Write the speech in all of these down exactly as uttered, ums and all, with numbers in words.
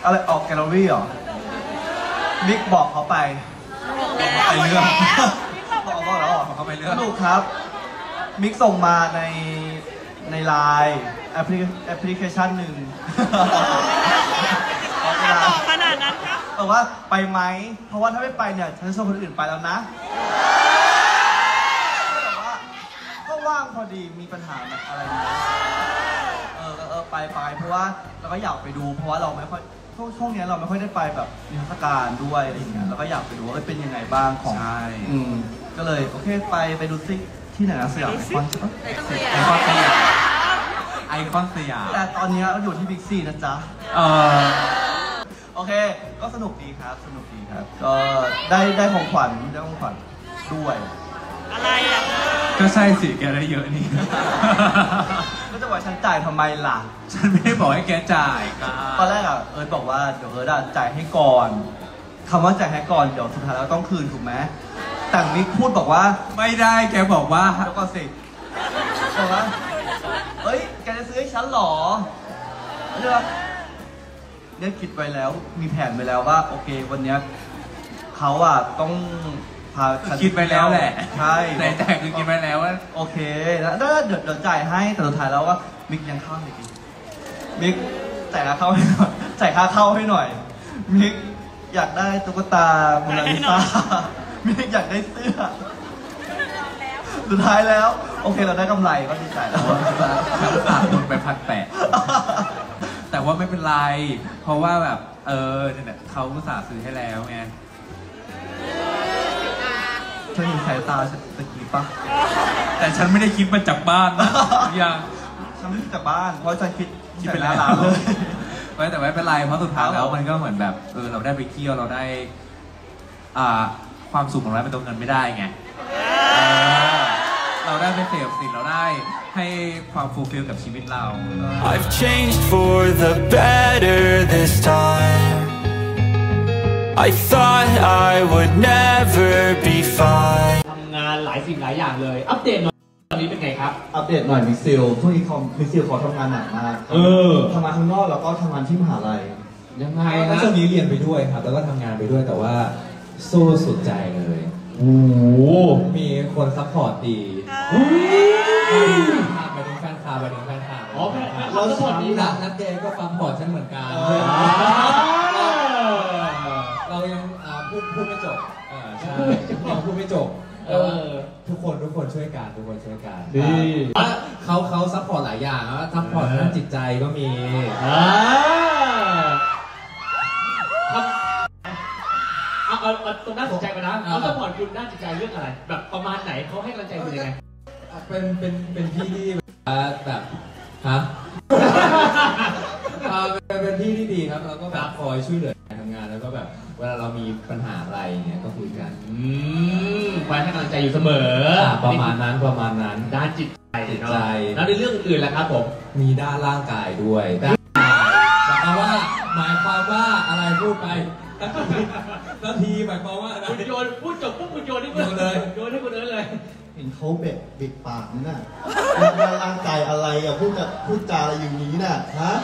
อะไรออกแกลเลอรี่เหรอมิกบอกเขาไปไปเรื่องบอกเขาแล้วเขาไปเรื่องสนุกครับมิกส่งมาในในไลน์แอปพลิแอปพลิเคชันหนึ่งขนาดนั้นครับแต่ว่าไปไหมเพราะว่าถ้าไม่ไปเนี่ยฉันชวนคนอื่นไปแล้วนะแต่ว่าก็ว่างพอดีมีปัญหาอะไรเออเออไปไปเพราะว่าเราก็อยากไปดูเพราะว่าเราไม่ค่อยช่วงช่วงนี้เราไม่ค่อยได้ไปแบบนิทรรศการด้วยอะไรอย่างเงี้ยเราก็อยากไปดูว่าเป็นยังไงบ้างของอืมก็เลยโอเคไปไปดูซิที่ไหนนะสยามไอคอนใช่ปะไอคอนสยามไอคอนสยามแต่ตอนนี้เราอยู่ที่บิ๊กซีนะจ๊ะเออโอเคก็สนุกดีครับสนุกดีครับก็ได้ได้ของขวัญได้ของขวัญด้วยอะไรอ่ะก็ใช่สิแกได้เยอะนี่ก็จะบอกฉันจ่ายทำไมล่ะฉันไม่ได้บอกให้แกจ่ายตอนแรกอ่ะเอิร์ธบอกว่าเดี๋ยวเอิร์ธจ่ายให้ก่อนคำว่าจ่ายให้ก่อนเดี๋ยวสุดท้ายแล้วต้องคืนถูกไหมแต่มิกพูดบอกว่าไม่ได้แกบอกว่าเดี๋ยวก่อนสิบอกว่าเอ้ยแกจะซื้อให้ฉันหรอเรื่องเนี่ยคิดไว้แล้วมีแผนไว้แล้วว่าโอเควันนี้เขาอ่ะต้องพาคิดไปแล้วแหละใช่ในใจคือคิดไปแล้วว่าโอเคแล้วเดี๋ยวเดี๋ยวจ่ายให้แต่สุดท้ายแล้วว่ามิกยังเข้าอีกมิกจ่ายค่าเข้าให้หน่อยจ่ายค่าเข้าให้หน่อยมิกอยากได้ตุ๊กตาโมนาลิซามิกอยากได้เสื้อสุดท้ายแล้วโอเคเราได้กำไรก็ดีใจแล้วทั้งสามคนไปพันแปดแต่ว่าไม่เป็นไรเพราะว่าแบบเออเนี่ยเขาอุตส่าห์ซื้อให้แล้วไงเธอเห็นสายตาตะกี้ปะแต่ฉันไม่ได้คิดมาจากบ้านนะยังฉันไม่จากบ้านเพราะฉันคิดคิดเป็นร้านเลยไม่แต่ไม่เป็นไรเพราะสุดท้ายแล้วมันก็เหมือนแบบเออเราได้ไปเที่ยวเราได้อ่าความสุขของเราเป็นตัวเงินไม่ได้ไงเราได้ไปเสพสิ่งเราได้ให้ความฟูลฟิลกับชีวิตเรา I've changed for the better this time I thought I would never be fine ทำงานหลายสิ่งหลายอย่างเลยอัปเดตหน่อยตอนนี้เป็นไงครับอัปเดตหน่อยมิกซิลช่วงนี้คอมมิกซิลเขาทำงานหนักมากเออทำงานข้างนอกแล้วก็ทำงานที่มหาลัยยังไงนะช่วงนี้เรียนไปด้วยครับแล้วก็ทำงานไปด้วยแต่ว่าสู้สุดใจเลยโอ้โหมีคนซัพพอร์ตดีไปถึงแฟนคลับไปถึงแฟนคลับอ๋อเราซัพพอร์ตดีนะนักเดย์ก็ซัพพอร์ตฉันเหมือนกันเรายังพูดพูดไม่จบใช่ยังพูดไม่จบทุกคนทุกคนช่วยกันทุกคนช่วยกันดีเขาเขาซัพพอร์ตหลายอย่างนะซัพพอร์ตด้านจิตใจก็มีเอาเอาตรงด้านจิตใจก่อนนะเขาซัพพอร์ตคุณด้านจิตใจเรื่องอะไรแบบประมาณไหนเขาให้กำลังใจคุณยังไงเป็นเป็นเป็นพี่ที่แบบฮะเป็นพี่ที่ดีครับแล้วก็แบบคอยช่วยเหลือการทำงานแล้วก็แบบเวลาเรามีปัญหาอะไรเงี้ยก็คุยกันอืมคอยให้กำลังใจอยู่เสมอประมาณนั้นประมาณนั้นด้านจิตใจจิตใจแล้วในเรื่องอื่นล่ะครับผมมีด้านร่างกายด้วยด้านหมายความว่าหมายความว่าอะไรพูดไปนาทีหมายความว่าคุณโยนพูดจบปุ๊บคุณโยนให้คุณเลยโยนให้คุณเอิร์ธเลยเห็นเขาเบ็ดบิดปากนี่น่ะร่างกายอะไรอ่ะพูดจะพูดจาอะไรอย่างนี้น่ะฮะ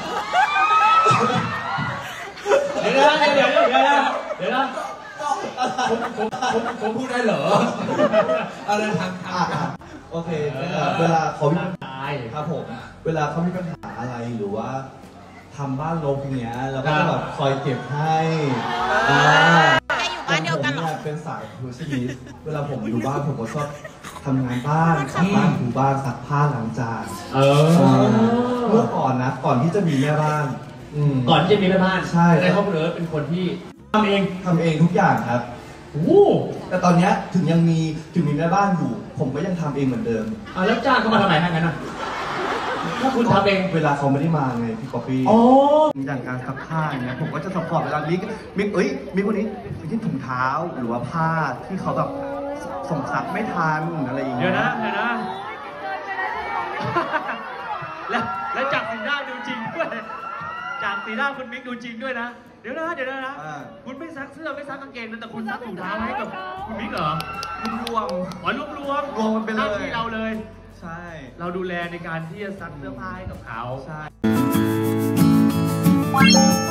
เดี๋ยวนะเดี๋ยวเดี๋ยวเดี๋ยวนะเดี๋ยวนะผมผมผมผมพูดได้เหรออะไรทางทางโอเคเวลาเขามีปัญหาครับผมเวลาเขามีปัญหาอะไรหรือว่าทำบ้านรกอย่างเงี้ยเราก็จะแบบคอยเก็บให้อยู่บ้านเดียวกันหรอเป็นสายทูซีเวลาผมอยู่บ้านผมก็ชอบทำงานบ้านขัดบ้านถูบ้านซักผ้าล้างจานเออเมื่อก่อนนะก่อนที่จะมีแม่บ้านก่อนที่จะมีแม่บ้านใช่แต่เขาเอิร์ธเป็นคนที่ทำเองทำเองทุกอย่างครับโอ้แต่ตอนนี้ถึงยังมีถึงมีแม่บ้านอยู่ผมก็ยังทำเองเหมือนเดิมอ่ะแล้วจ้างเขามาทำไมให้งั้นอ่ะถ้าคุณทำเองเวลาเขาไม่ได้มาไงพี่ป๊อปปี้อย่างการซักผ้าเนี่ยผมก็จะซัพพอร์ตเวลามิกมิกเอ้ยมิกคนนี้ที่ถุงเท้าหรือว่าผ้าที่เขาแบบส่งซักไม่ทันอะไรอย่างเงี้ยเดี๋ยวนะเดี๋ยวนะแล้วแล้วจากสีหน้าดูจริงด้วยจากสีหน้าคุณมิกดูจริงด้วยนะเดี๋ยวนะเดี๋ยวนะคุณไม่ซักเสื้อไม่ซักกางเกงแต่คุณซักถุงเท้าให้กับคุณมิกเหรอรวมอ๋อรวมรวมรวมมันเป็นเลยที่เราเลยใช่เราดูแลในการที่จะซักเสื้อผ้าให้กับเขาใช่